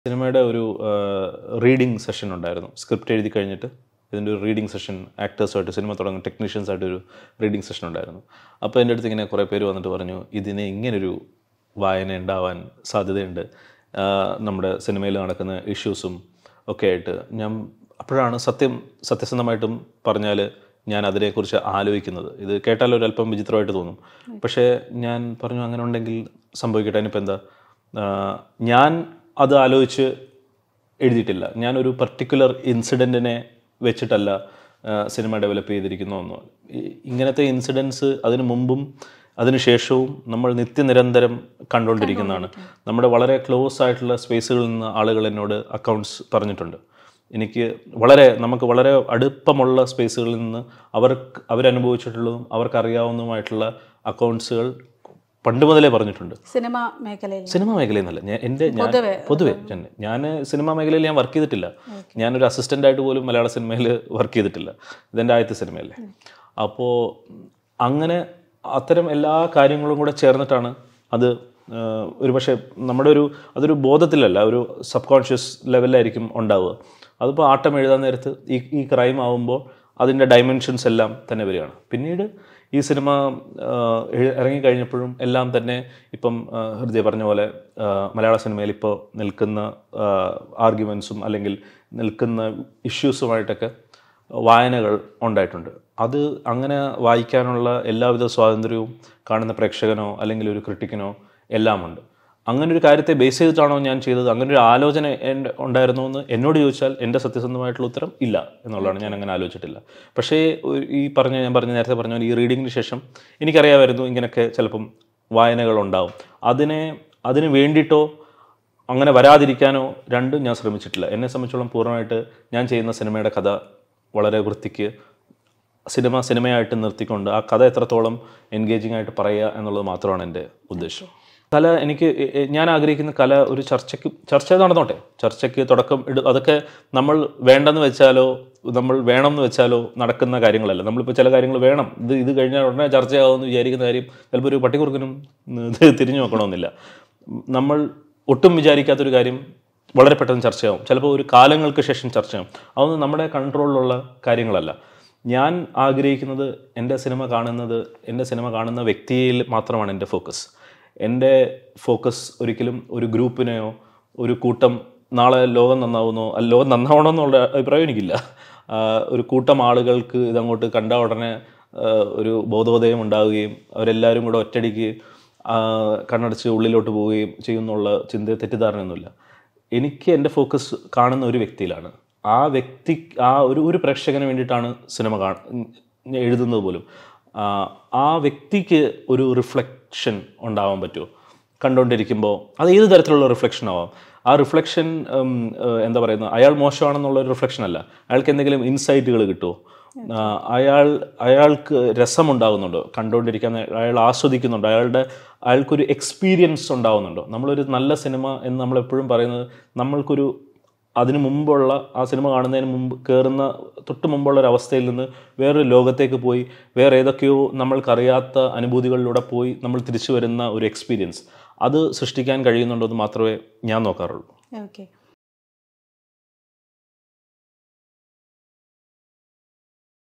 സിനിമയുടെ ഒരു reading session ഉണ്ടായിരുന്നു. സ്ക്രിപ്റ്റ് എഴുതി കഴിഞ്ഞിട്ട് ഇതിൻ്റെ ഒരു റീഡിംഗ് സെഷൻ ആക്ടേഴ്സുമായിട്ട് സിനിമ തുടങ്ങുന്ന ടെക്നീഷ്യൻസായിട്ടൊരു റീഡിംഗ് സെഷൻ ഉണ്ടായിരുന്നു. അപ്പോൾ എൻ്റെ അടുത്ത് ഇങ്ങനെ കുറേ പേര് വന്നിട്ട് പറഞ്ഞു, ഇതിന് ഇങ്ങനൊരു വായന ഉണ്ടാവാൻ സാധ്യതയുണ്ട്, നമ്മുടെ സിനിമയിൽ നടക്കുന്ന ഇഷ്യൂസും ഒക്കെ ആയിട്ട്. ഞാൻ അപ്പോഴാണ് സത്യസന്ധമായിട്ടും പറഞ്ഞാൽ ഞാൻ അതിനെക്കുറിച്ച് ആലോചിക്കുന്നത്. ഇത് കേട്ടാൽ ഒരല്പം വിചിത്രമായിട്ട് തോന്നും, പക്ഷേ ഞാൻ പറഞ്ഞു അങ്ങനെ ഉണ്ടെങ്കിൽ സംഭവിക്കട്ടെ, അതിനിപ്പോൾ എന്താ. ഞാൻ അത് ആലോചിച്ച് എഴുതിയിട്ടില്ല. ഞാനൊരു പർട്ടിക്കുലർ ഇൻസിഡൻറ്റിനെ വെച്ചിട്ടല്ല സിനിമ ഡെവലപ്പ് ചെയ്തിരിക്കുന്നതെന്നോ. ഇങ്ങനത്തെ ഇൻസിഡൻസ് അതിനു മുമ്പും അതിന് ശേഷവും നമ്മൾ നിത്യനിരന്തരം കണ്ടുകൊണ്ടിരിക്കുന്നതാണ്. നമ്മുടെ വളരെ ക്ലോസ് ആയിട്ടുള്ള സ്പേസുകളിൽ നിന്ന് ആളുകൾ എന്നോട് അക്കൗണ്ട്സ് പറഞ്ഞിട്ടുണ്ട്. നമുക്ക് വളരെ അടുപ്പമുള്ള സ്പേസുകളിൽ നിന്ന് അവരനുഭവിച്ചിട്ടുള്ളതും അവർക്കറിയാവുന്നതുമായിട്ടുള്ള അക്കൗണ്ട്സുകൾ പണ്ട് മുതലേ പറഞ്ഞിട്ടുണ്ട്. സിനിമാ മേഖലയിൽ നിന്നല്ല, പൊതുവെ ഞാൻ സിനിമാ മേഖലയിൽ ഞാൻ വർക്ക് ചെയ്തിട്ടില്ല. ഞാനൊരു അസിസ്റ്റൻ്റായിട്ട് പോലും മലയാള സിനിമയിൽ വർക്ക് ചെയ്തിട്ടില്ല. ഇതെൻ്റെ ആദ്യത്തെ സിനിമയല്ലേ. അപ്പോൾ അങ്ങനെ അത്തരം എല്ലാ കാര്യങ്ങളും കൂടെ ചേർന്നിട്ടാണ് അത് ഒരു പക്ഷേ അതൊരു ബോധത്തിലല്ല, ഒരു സബ് കോൺഷ്യസ് ലെവലിലായിരിക്കും ഉണ്ടാവുക. അതിപ്പോൾ ആട്ടം എഴുതാൻ നേരത്ത് ഈ ക്രൈം ആവുമ്പോൾ അതിൻ്റെ ഡയമെൻഷൻസ് എല്ലാം തന്നെ വരികയാണ്. പിന്നീട് ഈ സിനിമ ഇറങ്ങിക്കഴിഞ്ഞപ്പോഴും എല്ലാം തന്നെ ഇപ്പം ഹൃദയ പറഞ്ഞ പോലെ മലയാള സിനിമയിൽ ഇപ്പോൾ നിൽക്കുന്ന ആർഗ്യുമെൻസും അല്ലെങ്കിൽ നിൽക്കുന്ന ഇഷ്യൂസുമായിട്ടൊക്കെ വായനകൾ ഉണ്ടായിട്ടുണ്ട്. അത് അങ്ങനെ വായിക്കാനുള്ള എല്ലാവിധ സ്വാതന്ത്ര്യവും കാണുന്ന പ്രേക്ഷകനോ അല്ലെങ്കിൽ ഒരു ക്രിട്ടിക്കിനോ എല്ലാമുണ്ട്. അങ്ങനൊരു കാര്യത്തെ ബേസ് ചെയ്തിട്ടാണോ ഞാൻ ചെയ്തത്, അങ്ങനൊരു ആലോചന ഉണ്ടായിരുന്നോ എന്ന് എന്നോട് ചോദിച്ചാൽ എൻ്റെ സത്യസന്ധമായിട്ടുള്ള ഉത്തരം ഇല്ല എന്നുള്ളതാണ്. ഞാൻ അങ്ങനെ ആലോചിച്ചിട്ടില്ല. പക്ഷേ ഞാൻ നേരത്തെ പറഞ്ഞ ഈ റീഡിങ്ങിന് ശേഷം എനിക്കറിയാമായിരുന്നു ഇങ്ങനെയൊക്കെ ചിലപ്പം വായനകളുണ്ടാവും. അതിന് വേണ്ടിയിട്ടോ അങ്ങനെ വരാതിരിക്കാനോ രണ്ടും ഞാൻ ശ്രമിച്ചിട്ടില്ല. എന്നെ സംബന്ധിച്ചോളം പൂർണ്ണമായിട്ട് ഞാൻ ചെയ്യുന്ന സിനിമയുടെ കഥ വളരെ വൃത്തിക്ക് സിനിമയായിട്ട് നിർത്തിക്കൊണ്ട് ആ കഥ എത്രത്തോളം എൻഗേജിങ് ആയിട്ട് പറയുക എന്നുള്ളത് മാത്രമാണ് എൻ്റെ ഉദ്ദേശം. ഞാൻ ആഗ്രഹിക്കുന്ന കല ഒരു ചർച്ച നടന്നോട്ടെ. ചർച്ചയ്ക്ക് തുടക്കം അതൊക്കെ നമ്മൾ വേണ്ടെന്ന് വെച്ചാലോ നമ്മൾ വേണമെന്ന് വെച്ചാലോ നടക്കുന്ന കാര്യങ്ങളല്ല. നമ്മളിപ്പോൾ ചില കാര്യങ്ങൾ വേണം, ഇത് കഴിഞ്ഞാൽ ഉടനെ ചർച്ചയാവുമെന്ന് വിചാരിക്കുന്ന കാര്യം ചിലപ്പോൾ ഒരു പട്ടിക്കുറുക്കനും തിരിഞ്ഞു നോക്കണമെന്നില്ല. നമ്മൾ ഒട്ടും വിചാരിക്കാത്തൊരു കാര്യം വളരെ പെട്ടെന്ന് ചർച്ചയാവും, ചിലപ്പോൾ ഒരു കാലങ്ങൾക്ക് ശേഷം ചർച്ചയാവും. അതൊന്നും നമ്മുടെ കൺട്രോളിലുള്ള കാര്യങ്ങളല്ല. ഞാൻ ആഗ്രഹിക്കുന്നത് എൻ്റെ സിനിമ കാണുന്ന വ്യക്തിയിൽ മാത്രമാണ് എൻ്റെ ഫോക്കസ്. എൻ്റെ ഫോക്കസ് ഒരിക്കലും ഒരു ഗ്രൂപ്പിനെയോ ഒരു കൂട്ടം നാളെ ലോകം നന്നാവണമെന്നുള്ള അഭിപ്രായം എനിക്കില്ല. ഒരു കൂട്ടം ആളുകൾക്ക് ഇതങ്ങോട്ട് കണ്ട ഉടനെ ഒരു ബോധോദയം ഉണ്ടാവുകയും അവരെല്ലാവരും കൂടെ ഒറ്റയടിക്ക് കണ്ണടച്ച് ഉള്ളിലോട്ട് പോവുകയും ചെയ്യുന്നുള്ള തെറ്റിദ്ധാരണയൊന്നുമില്ല. എനിക്ക് എൻ്റെ ഫോക്കസ് കാണുന്ന ഒരു വ്യക്തിയിലാണ്. ഒരു പ്രേക്ഷകന് വേണ്ടിയിട്ടാണ് സിനിമ എഴുതുന്നത് പോലും. ആ വ്യക്തിക്ക് ഒരു റിഫ്ലക്ഷൻ ഉണ്ടാവാൻ പറ്റുമോ കണ്ടുകൊണ്ടിരിക്കുമ്പോൾ? അത് ഏത് തരത്തിലുള്ള റിഫ്ലക്ഷൻ ആവാം. ആ റിഫ്ലക്ഷൻ എന്താ പറയുന്നത്, അയാൾ മോശമാണെന്നുള്ളൊരു റിഫ്ലക്ഷൻ അല്ല. അയാൾക്ക് എന്തെങ്കിലും ഇൻസൈറ്റുകൾ കിട്ടുമോ, അയാൾക്ക് രസമുണ്ടാകുന്നുണ്ടോ കണ്ടുകൊണ്ടിരിക്കാൻ, അയാൾ ആസ്വദിക്കുന്നുണ്ടോ, അയാൾക്കൊരു എക്സ്പീരിയൻസ് ഉണ്ടാകുന്നുണ്ടോ. നമ്മളൊരു നല്ല സിനിമ എന്ന് നമ്മളെപ്പോഴും പറയുന്നത് നമ്മൾക്കൊരു അതിനു മുമ്പുള്ള ആ സിനിമ കാണുന്നതിന് മുമ്പ് തൊട്ട് മുമ്പുള്ള ഒരു അവസ്ഥയിൽ നിന്ന് വേറൊരു ലോകത്തേക്ക് പോയി വേറെ ഏതൊക്കെയോ നമ്മൾക്കറിയാത്ത അനുഭൂതികളിലൂടെ പോയി നമ്മൾ തിരിച്ചു വരുന്ന ഒരു എക്സ്പീരിയൻസ് അത് സൃഷ്ടിക്കാൻ കഴിയുന്നുണ്ടോ എന്ന് മാത്രമേ ഞാൻ നോക്കാറുള്ളൂ. ഓക്കെ.